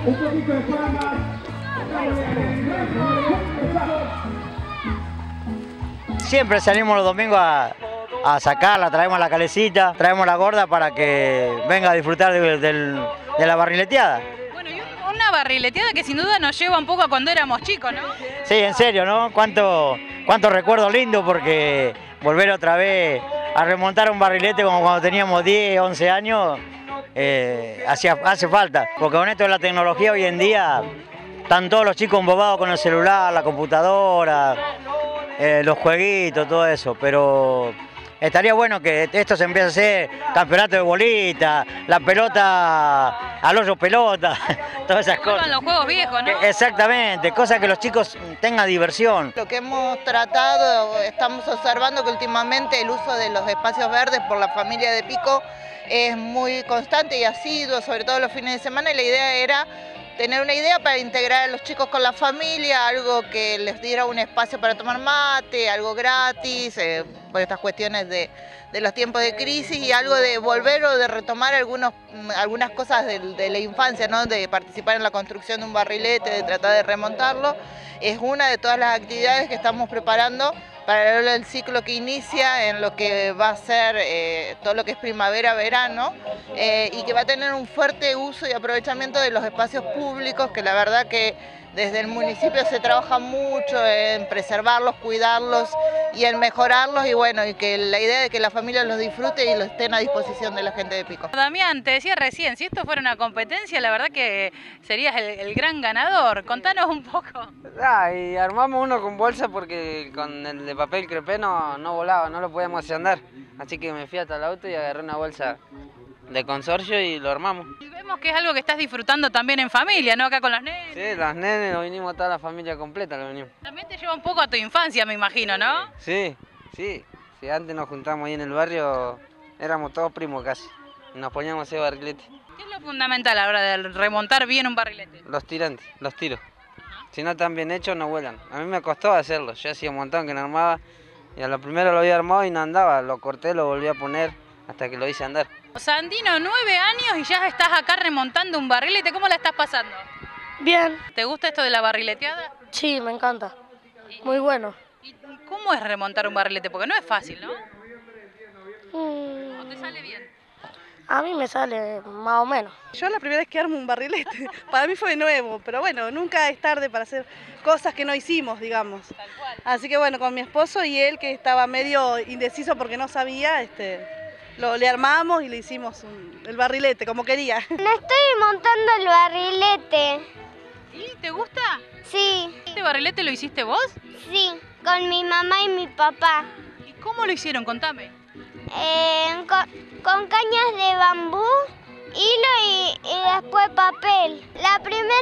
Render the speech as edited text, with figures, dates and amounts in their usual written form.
Un poquito de palmas. Siempre salimos los domingos a sacarla, traemos la calecita, traemos la gorda para que venga a disfrutar de la barrileteada. Bueno, y una barrileteada que sin duda nos lleva un poco a cuando éramos chicos, ¿no? Sí, en serio, ¿no? Cuánto recuerdo lindo, porque volver otra vez a remontar un barrilete como cuando teníamos 10, 11 años, hace falta. Porque con esto de la tecnología hoy en día, están todos los chicos embobados con el celular, la computadora, los jueguitos, todo eso, pero estaría bueno que esto se empiece a hacer campeonato de bolita, la pelota al hoyo pelota, todas esas cosas. Los juegos viejos, ¿no? Exactamente, cosas que los chicos tengan diversión. Lo que hemos tratado, estamos observando que últimamente el uso de los espacios verdes por la familia de Pico es muy constante y asiduo, sobre todo los fines de semana, y la idea era tener una idea para integrar a los chicos con la familia, algo que les diera un espacio para tomar mate, algo gratis, por estas cuestiones de los tiempos de crisis, y algo de volver o de retomar algunas cosas de la infancia, ¿no? De participar en la construcción de un barrilete, de tratar de remontarlo. Es una de todas las actividades que estamos preparando para el ciclo que inicia en lo que va a ser todo lo que es primavera-verano, y que va a tener un fuerte uso y aprovechamiento de los espacios públicos, que la verdad que desde el municipio se trabaja mucho en preservarlos, cuidarlos y en mejorarlos, y bueno, y que la idea de que la familia los disfrute y los estén a disposición de la gente de Pico. Damián, te decía recién, si esto fuera una competencia, la verdad que serías el gran ganador. Contanos un poco. Y armamos uno con bolsa porque con el de papel crepé no volaba, no lo podíamos hacer andar. Así que me fui hasta el auto y agarré una bolsa de consorcio y lo armamos. Y vemos que es algo que estás disfrutando también en familia, ¿no? Acá con los nenes. Sí, los nenes, nos vinimos toda la familia completa, lo vinimos. También te lleva un poco a tu infancia, me imagino, ¿no? Sí. Si antes nos juntamos ahí en el barrio, éramos todos primos casi. Y nos poníamos a hacer barrilete. ¿Qué es lo fundamental a la hora de remontar bien un barrilete? Los tirantes, los tiros. Si no están bien hechos, no vuelan. A mí me costó hacerlo. Yo hacía un montón que no armaba. Y a lo primero lo había armado y no andaba. Lo corté, lo volví a poner hasta que lo hice andar. Sandino, 9 años y ya estás acá remontando un barrilete. ¿Cómo la estás pasando? Bien. ¿Te gusta esto de la barrileteada? Sí, me encanta. Muy bueno. ¿Y cómo es remontar un barrilete? Porque no es fácil, ¿no? ¿O te sale bien? A mí me sale más o menos. Yo la primera vez que armo un barrilete, para mí fue nuevo, pero bueno, nunca es tarde para hacer cosas que no hicimos, digamos. Tal cual. Así que bueno, con mi esposo y él, que estaba medio indeciso porque no sabía, le armamos y le hicimos el barrilete como quería. No estoy montando el barrilete. ¿Y te gusta? Sí. ¿Este barrilete lo hiciste vos? Sí, con mi mamá y mi papá. ¿Y cómo lo hicieron? Contame. Con cañas de bambú, hilo y después papel. La primera